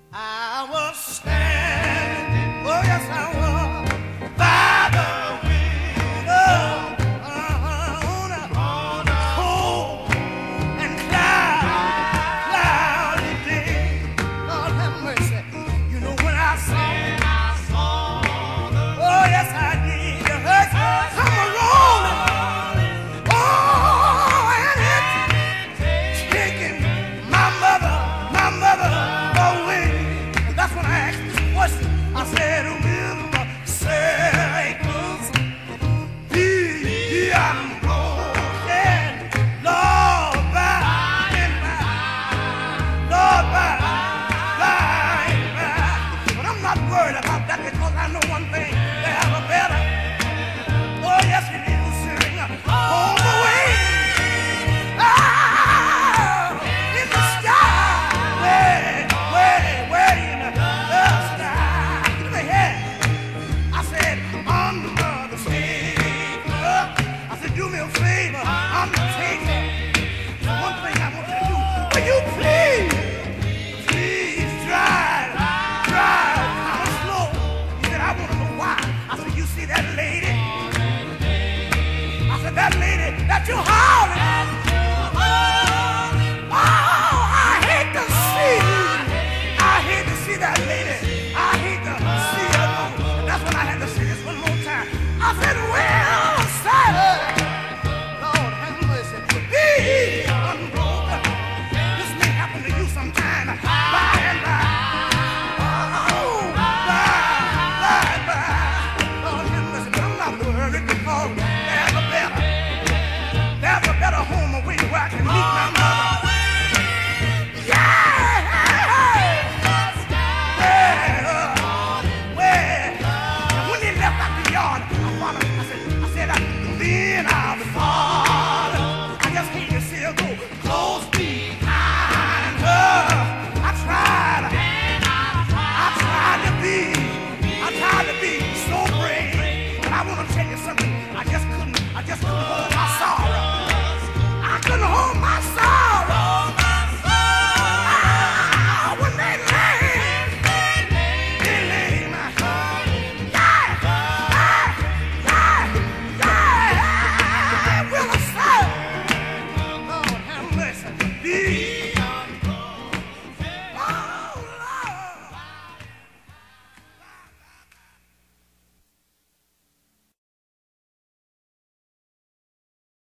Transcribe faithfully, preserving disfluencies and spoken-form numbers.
I was standing, oh yes I was, by the window, uh-huh, on a, on a cold and cloud, cloudy day. Lord have mercy. You know when I saw, I saw the, oh yes I did, the hurt come a rolling, oh, and it's taking my mother, my mother away. That's when I asked this question. I said, will Satan's be unbroken? Lord, by and by. Lord, by, by and by. But I'm not worried about that because I know one thing. They have a better. Oh, yes, it is, sing all the way. Ah, in the sky. Way, way, way in the sky. Give me here. I said, under the table. I said, do me a favor, undertaker. One thing I want you to do. Will you please, please drive, drive kind of slow? He said, I want to know why. I said, you see that lady? I said, that lady that you howling.